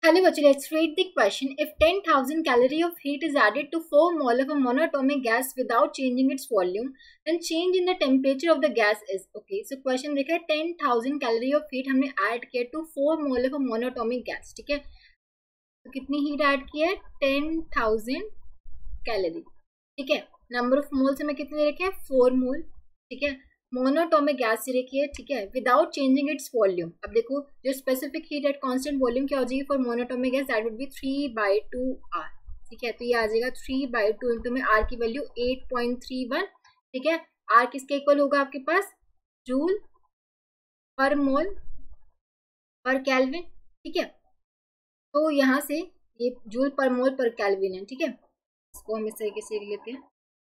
Hello बच्चों, let's read the question. If 10,000 calorie of heat is added to 4 mole of a monatomic gas without changing its volume, then change in the temperature of the gas is. Okay, so question देखा है 10,000 calorie of heat हमने add किया to 4 mole of a monatomic gas. ठीक है, तो कितनी heat add की है? 10,000 calorie. ठीक है, number of moles हमें कितने दे रखे हैं? 4 mole. ठीक है, मोनोटोमिक गैस से रखी है. ठीक है, विदाउट चेंजिंग इट्स वॉल्यूम. अब देखो जो specific heat at constant volume क्या हो जाएगी for monatomic gas? That would be 3/2 R. ठीक है, तो ये आ जाएगा 3/2 इंटू में आर की वैल्यू 8.31. ठीक है, आर किसके इक्वल होगा आपके पास? जूल पर मोल पर कैल्विन. ठीक है, तो यहाँ से ये जूल पर मोल पर कैल्विन है. ठीक है, इसको हम इस तरीके से लिख लेते हैं.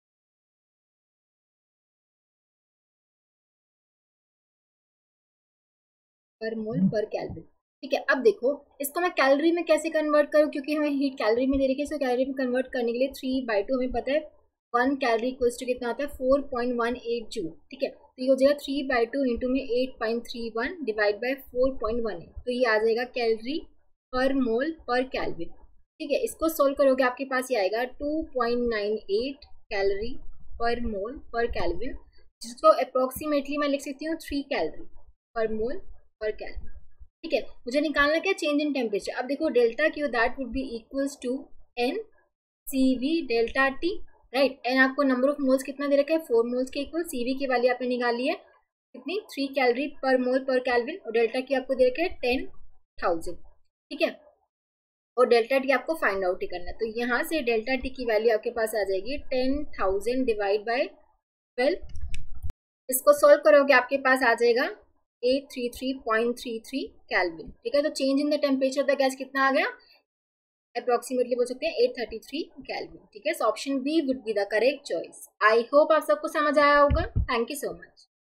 पर मोल पर कैलोरी. ठीक है, अब देखो इसको मैं कैलोरी में कैसे कन्वर्ट करूँ, क्योंकि हमें हीट कैलोरी में दे रखी है. सो कैलोरी में कन्वर्ट करने के लिए 3/2 हमें पता है 1 कैलोरी इक्वल्स टू कितना आता है? 4.18 जूल. ठीक है, तो ये हो जाएगा 3/2 इंटू में 8.31 डिवाइड बाई 4.18. तो ये आ जाएगा कैलोरी पर मोल पर कैल्विन. ठीक है, इसको सोल्व करोगे आपके पास ये आएगा 2.98 कैलोरी पर मोल पर कैल्विन, जिसको अप्रोक्सीमेटली मैं लिख सकती हूँ 3 कैलोरी पर मोल पर कैलोरी. ठीक है, मुझे निकालना क्या? Change in temperature. अब देखो delta Q that would be equals to n C V delta T. Right, n आपको नंबर ऑफ मोल्स कितना दे रखा है? 4 मोल्स के इक्वल. सी वी की वैल्यू आपने निकाली है कितनी? 3 कैलोरी पर मोल पर कैल्विन. और डेल्टा की आपको दे रखा है 10,000. ठीक है, और डेल्टा टी आपको फाइंड आउट ही करना है. तो यहाँ से डेल्टा टी की वैल्यू आपके पास आ जाएगी 10,000 डिवाइड बाई 12. इसको सोल्व करोगे आपके पास आ जाएगा 833.33 कैल्विन. ठीक है, तो change in the temperature of the gas कितना आ गया? अप्रोक्सीमेटली बोल सकते हैं 833 कैल्विन. ठीक है, so option B would be the correct choice. I hope आप सबको समझ आया होगा. Thank you so much.